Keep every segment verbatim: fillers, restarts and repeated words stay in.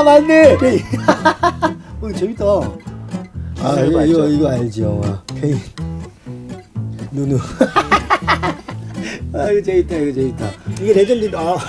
맞네. 케인. 오늘 재밌다. 아 이거 이거, 이거 알지 영화. 케인. 누누. 아 이거 재밌다 이거 재밌다. 이게 레전드다. 아.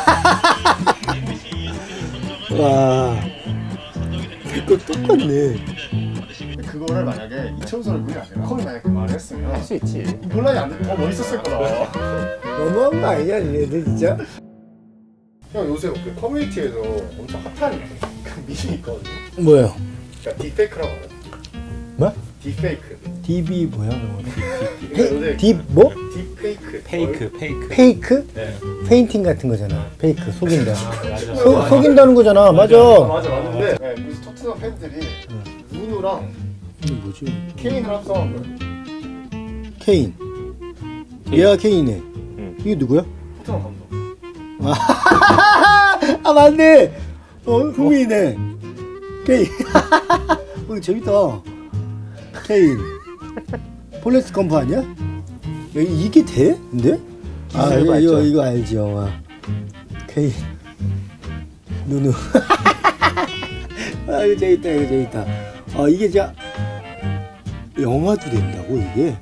와. 이거 똑같네. 그거를 만약에 이천수를 그게 아니라 컴이 만약에 그 말을 했으면 할 수 있지. 논란이 안 돼. 더 멋있었을 거다. 너무한 거 아니냐 얘네들 진짜? 형 요새 그 커뮤니티에서 엄청 핫한 그 밈이 있거든요. 뭐예요? 그러니까 딥페이크라고 알아요. 뭐? 딥페이크. 딥이 뭐야? 그러니까 요새 딥 뭐? 딥페이크. 페이크, 페이크. 페이크? 네. 페인팅 같은 거잖아. 페이크 속인다. 맞아. 소, 속인다는 거잖아. 맞아. 아, 맞아 맞는데 네, 그래서 토트넘 팬들이 누누랑 이게 뭐지? 케인을 합성한 거예요. 케인. 얘가 케인이네. 응. 이게 누구야? 토트넘 감독. 아 맞네. 어 흥미이네. 케인. 오늘 재밌다. 케인. 폴레스 컴프 아니야? 야, 이게 돼? 근데? 아 이거 이거, 이거 알지 영화. 케인. 누누. 아 이거 재밌다 이거 재밌다. 아 이게 진짜 영화도 된다고 이게?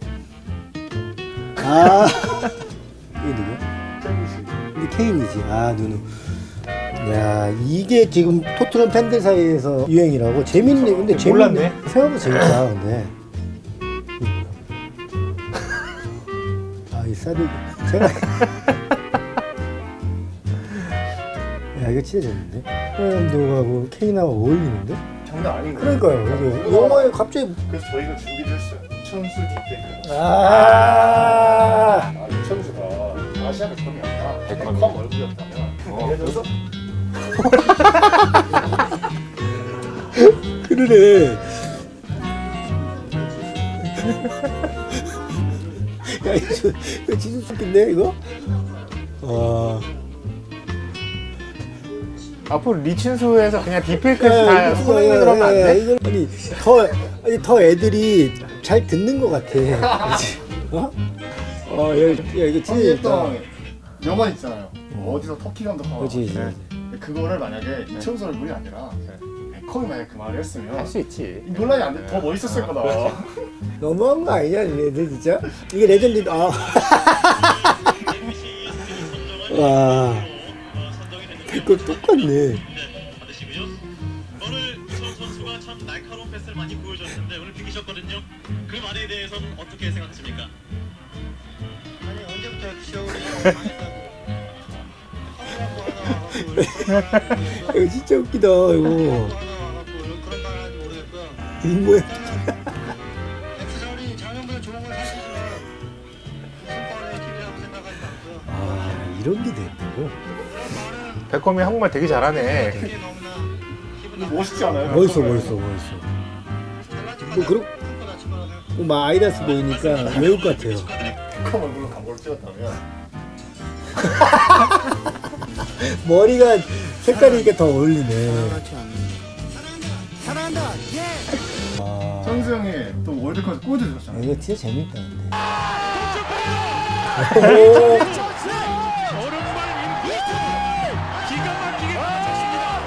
아 이게 누구야? 근데 케인이지. 아 누누. 야 이게 지금 토트넘 팬들 사이에서 유행이라고. 재밌네. 근데 몰랐네. 생각보다 재밌다. 근데 아 이 쌀이 제가 야 이거 진짜 재밌는데. 감독하고 케인하고 어울리는데? 장난 아닌 거예요. 그러니까요. 이게 영화에 갑자기 그래서 저희가 준비를 했어요. 이천수 딥페이크. 아 아 이천수가 아시아 백컴이 아니라 백컴이. 백컴 얼굴이었다면 어. 예를 들어서 그러네. 야 이거, 이거 진짜 웃긴데 이거? 아 앞으로 리춘수에서 그냥 딥페이크 다 이거, 손흥민으로 하면 안 돼? 이거 아니 더 아니 더 애들이 잘 듣는 것 같아. 어? 어, 야, 야 이거 진짜 했던 영화 있잖아요. 어디서 터키 감독하고. 그렇지. 근데 그거를 만약에 이천수 얼굴이 아니라 베컴이 만약에 그 말을 했으면 할 수 있지. 논란이 안 돼. 더 멋있었을 거다. 너무한 거 아니냐 얘네들 진짜? 이게 레전드다. 아. 와. 이거 똑같네. 오늘 수원 선수가 참 날카로운 패스를 많이 보여줬는데 오늘 비기셨거든요. 그 말에 대해서는 어떻게 생각하십니까? 아니 언제부터 시험을 이거 진짜 웃기다 이거. 그런 말 하는지 모르겠고요. 이 뭐야? 엑스사울이 작년보다 좋은 걸 사실은 손발의 길이라고 생각하지 않고요. 아 이런 게 됐다고? 백컴이 한국말 되게 잘하네. 이게 너무나 기분 멋있지 않아요? 멋있어 멋있어 멋있어. 뭐 그런 뭐 아이다스 보이니까 외국 같아요. 베컴 얼굴로 광고를 찍었다면 머리가 색깔이 이렇게 더 어울리네. 그렇지 않네. 사랑한다. 예. 아, 천수 형이 또 월드컵에서 골도 줬잖아요. 이거 진짜 재밌다 근데. 오른발 인피스트 기가 막히게 맞췄습니다.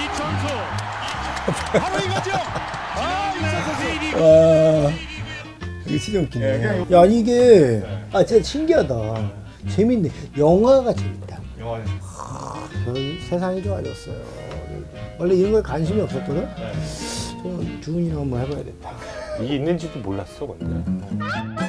이천수 바로 이거죠. 아 이천수 와 이게 진짜 웃기네. 예, 그냥 야 아니 이게 아 진짜 신기하다. 재밌네. 영화가 재밌다. 영화는 저 세상이 좋아졌어요. 원래 이런 거에 관심이 없었거든. 네. 좀 주은이랑 한번 해봐야겠다. 이게 있는지도 몰랐어 근데.